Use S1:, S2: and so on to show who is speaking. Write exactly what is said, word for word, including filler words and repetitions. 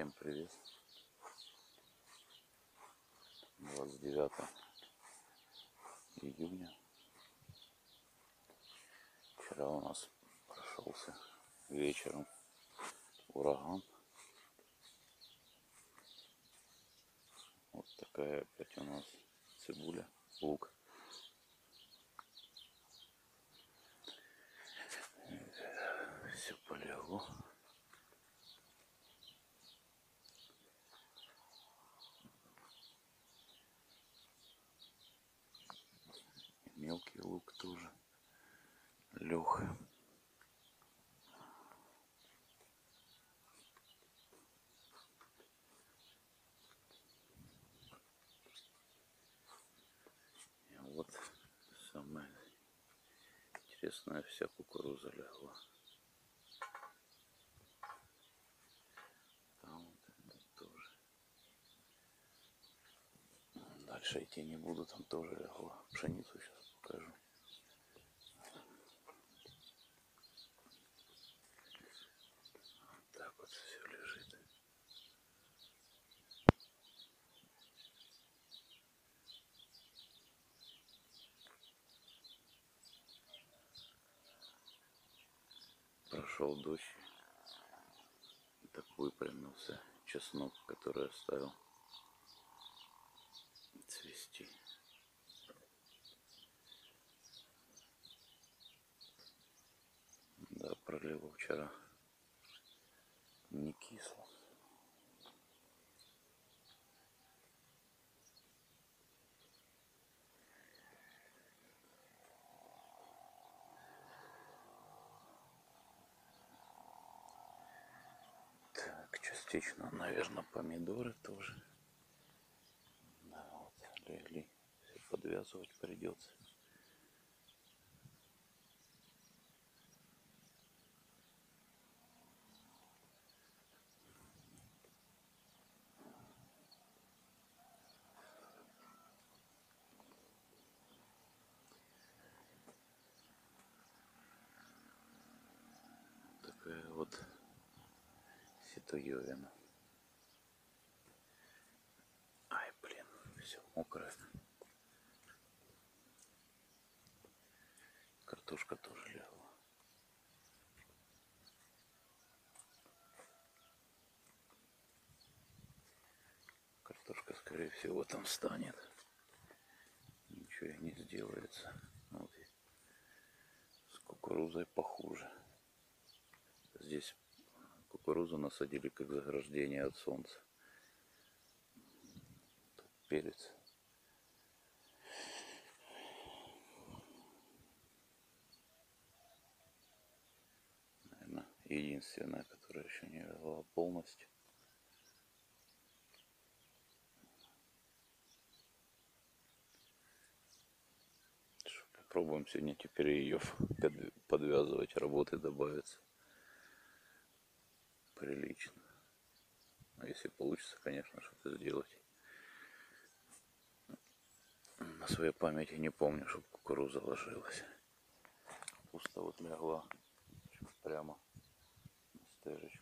S1: Всем привет! двадцать девятое июня. Вчера у нас прошелся вечером ураган. Вот такая опять у нас цибуля, лук. Все полегло. Мелкий лук тоже лег. И вот самое интересное, вся кукуруза легла. Там вот тоже. Дальше идти не буду, там тоже легла. Пшеницу сейчас покажу. Так вот все лежит. Прошел дождь. И так выпрямился чеснок, который оставил цвести. Да, проливал вчера. Не кисло. Так, частично, наверное, помидоры тоже. Да, вот легли. Все подвязывать придется. Такая вот ситуевина. Ай, блин, все мокрое. Картошка тоже легла. Картошка, скорее всего, там станет. Ничего и не сделается. Вот. С кукурузой похуже. Здесь кукурузу насадили как заграждение от солнца. Тут перец. Наверное, единственная, которая еще не легла полностью. Попробуем сегодня теперь ее подвязывать, работы добавится прилично. Но если получится, конечно, что-то сделать. На своей памяти не помню, чтобы кукуруза ложилась. Пусто вот легла прямо на стежечку.